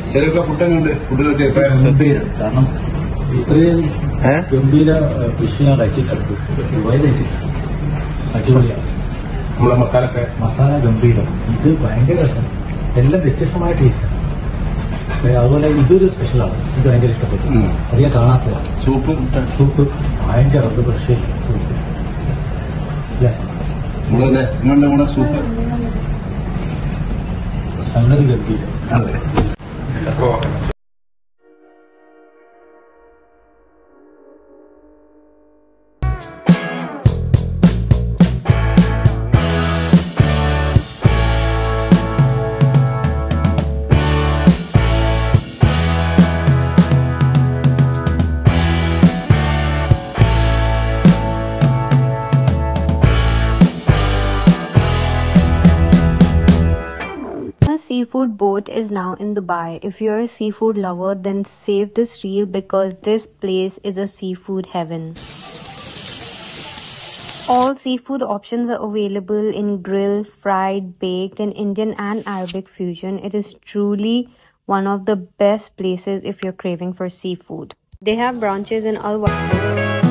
ഇതിലൊക്കെ ഫുഡൊക്കെ ഫുഡിനൊക്കെ കാരണം ഇത്രയും ഗംഭീര ഫിഷ് ഞാൻ കഴിച്ചിട്ടുണ്ട് ദുബായിൽ കഴിച്ചിട്ടുണ്ട്. അടിപൊളിയാണ്. നമ്മളെ മസാല ഗംഭീരം. ഇത് ഭയങ്കര രസമാണ്. എല്ലാം വ്യത്യസ്തമായ ടേസ്റ്റാണ്. അതുപോലെ ഇതൊരു സ്പെഷ്യലാണ്. ഇത് ഭയങ്കര ഇഷ്ടപ്പെട്ടു. അത് ഞാൻ കാണാത്തതാണ്. സൂപ്പ് ഭയങ്കര ഫ്രഷ് സൂപ്പ് അല്ലേ? നിങ്ങളുടെ സൂപ്പ് സംഗതി ഗംഭീരം. Seafood boat is now in Dubai. If you're a seafood lover, then save this reel because this place is a seafood heaven. All seafood options are available in grilled, fried, baked, and Indian and Arabic fusion. It is truly one of the best places if you're craving for seafood. They have branches in Al Waqt.